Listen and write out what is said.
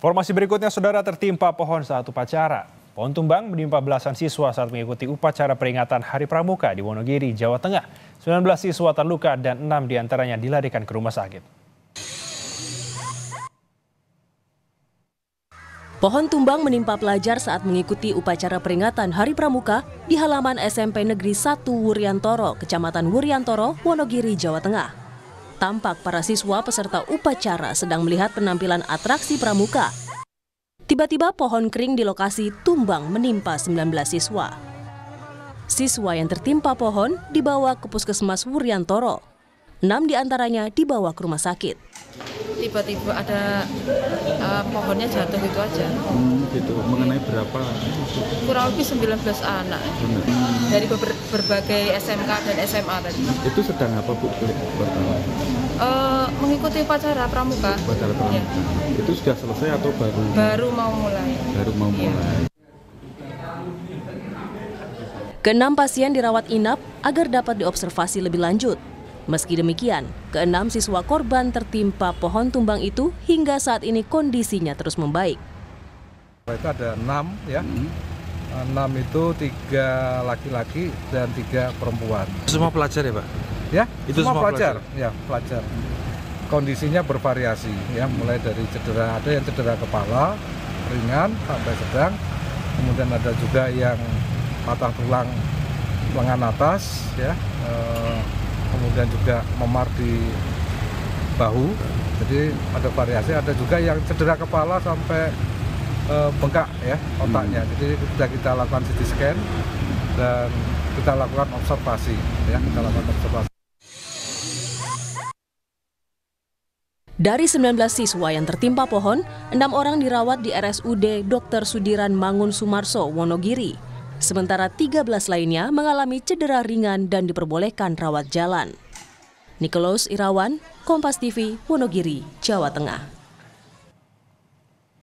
Informasi berikutnya, saudara, tertimpa pohon saat upacara. Pohon tumbang menimpa belasan siswa saat mengikuti upacara peringatan Hari Pramuka di Wonogiri, Jawa Tengah. 19 siswa terluka dan 6 diantaranya dilarikan ke rumah sakit. Pohon tumbang menimpa pelajar saat mengikuti upacara peringatan Hari Pramuka di halaman SMP Negeri 1 Wuryantoro, Kecamatan Wuryantoro, Wonogiri, Jawa Tengah. Tampak para siswa peserta upacara sedang melihat penampilan atraksi pramuka. Tiba-tiba pohon kering di lokasi tumbang menimpa 19 siswa. Siswa yang tertimpa pohon dibawa ke Puskesmas Wuryantoro. 6 diantaranya dibawa ke rumah sakit. Tiba-tiba ada pohonnya jatuh gitu aja. Gitu. Mengenai berapa? Kurang lebih 19 anak. Dari berbagai SMK dan SMA tadi. Itu sedang apa, Bu? Mengikuti upacara pramuka. Upacara pramuka. Ya. Itu sudah selesai atau baru? Baru mau mulai. Baru mau mulai. Keenam pasien dirawat inap agar dapat diobservasi lebih lanjut. Meski demikian, keenam siswa korban tertimpa pohon tumbang itu hingga saat ini kondisinya terus membaik. Itu ada 6 ya, 6 itu 3 laki-laki dan 3 perempuan. Semua pelajar ya, Pak? Ya, itu semua pelajar. Ya, pelajar. Kondisinya bervariasi ya, mulai dari cedera, ada yang cedera kepala ringan sampai sedang, kemudian ada juga yang patah tulang lengan atas ya. Kemudian juga memar di bahu, jadi ada variasi. Ada juga yang cedera kepala sampai bengkak ya otaknya. Jadi sudah kita lakukan CT scan dan kita lakukan observasi ya, Dari 19 siswa yang tertimpa pohon, 6 orang dirawat di RSUD Dr. Sudiran Mangun Sumarso, Wonogiri. Sementara 13 lainnya mengalami cedera ringan dan diperbolehkan rawat jalan. Nikolaus Irawan, Kompas TV, Wonogiri, Jawa Tengah.